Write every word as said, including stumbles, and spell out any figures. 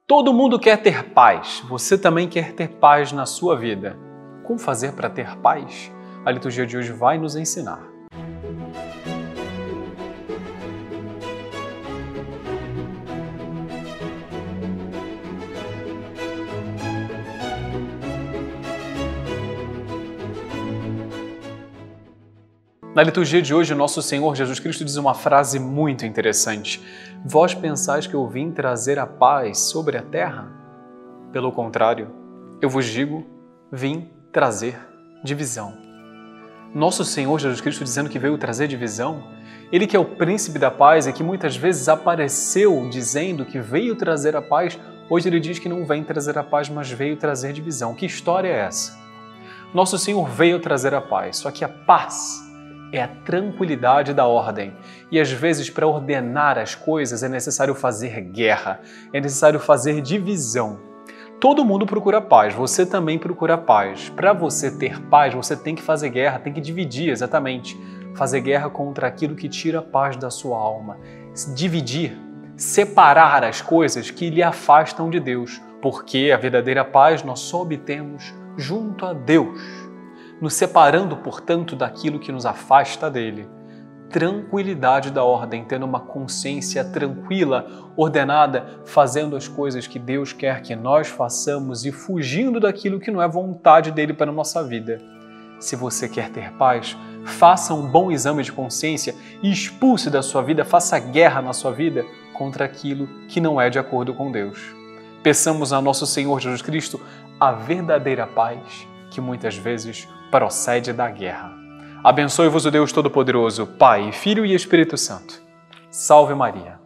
Todo mundo quer ter paz. Você também quer ter paz na sua vida. Como fazer para ter paz? A liturgia de hoje vai nos ensinar. Na liturgia de hoje, nosso Senhor Jesus Cristo diz uma frase muito interessante. Vós pensais que eu vim trazer a paz sobre a terra? Pelo contrário, eu vos digo, vim trazer divisão. Nosso Senhor Jesus Cristo dizendo que veio trazer divisão, Ele que é o príncipe da paz e que muitas vezes apareceu dizendo que veio trazer a paz, hoje Ele diz que não vem trazer a paz, mas veio trazer divisão. Que história é essa? Nosso Senhor veio trazer a paz, só que a paz é a tranquilidade da ordem. E às vezes, para ordenar as coisas, é necessário fazer guerra, é necessário fazer divisão. Todo mundo procura paz, você também procura paz. Para você ter paz, você tem que fazer guerra, tem que dividir, exatamente. Fazer guerra contra aquilo que tira a paz da sua alma. Dividir, separar as coisas que lhe afastam de Deus. Porque a verdadeira paz nós só obtemos junto a Deus. Nos separando, portanto, daquilo que nos afasta dele. Tranquilidade da ordem, tendo uma consciência tranquila, ordenada, fazendo as coisas que Deus quer que nós façamos e fugindo daquilo que não é vontade dele para a nossa vida. Se você quer ter paz, faça um bom exame de consciência e expulse da sua vida, faça guerra na sua vida contra aquilo que não é de acordo com Deus. Peçamos a nosso Senhor Jesus Cristo a verdadeira paz, que muitas vezes procede da guerra. Abençoe-vos o Deus Todo-Poderoso, Pai, Filho e Espírito Santo. Salve Maria!